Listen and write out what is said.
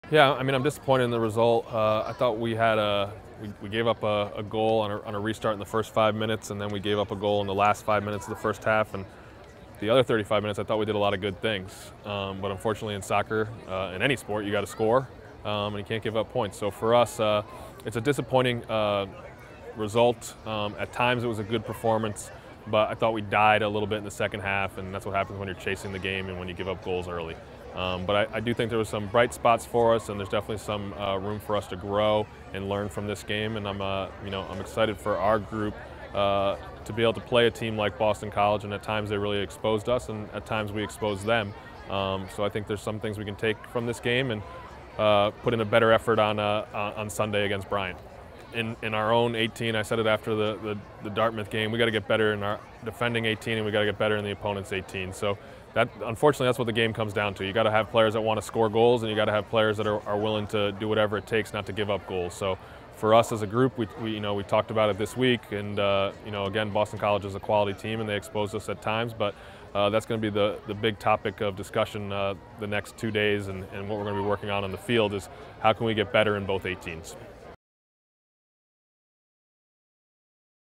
Yeah, I mean, I'm disappointed in the result. I thought we gave up a goal on a restart in the first 5 minutes, and then we gave up a goal in the last 5 minutes of the first half. And the other 35 minutes, I thought we did a lot of good things. But unfortunately, in soccer, in any sport, you got to score, and you can't give up points. So for us, it's a disappointing result. At times, it was a good performance, but I thought we died a little bit in the second half, and that's what happens when you're chasing the game and when you give up goals early. But I do think there was some bright spots for us, and there's definitely some room for us to grow and learn from this game. And I'm excited for our group to be able to play a team like Boston College. And at times they really exposed us, and at times we exposed them. So I think there's some things we can take from this game and put in a better effort on Sunday against Bryant. In our own 18, I said it after the Dartmouth game, we got to get better in our defending 18, and we got to get better in the opponent's 18. So unfortunately, that's what the game comes down to. You got to have players that want to score goals, and you got to have players that are willing to do whatever it takes not to give up goals. So for us as a group, we talked about it this week, and again, Boston College is a quality team, and they exposed us at times, but that's going to be the big topic of discussion the next 2 days, and what we're going to be working on the field is how can we get better in both 18s.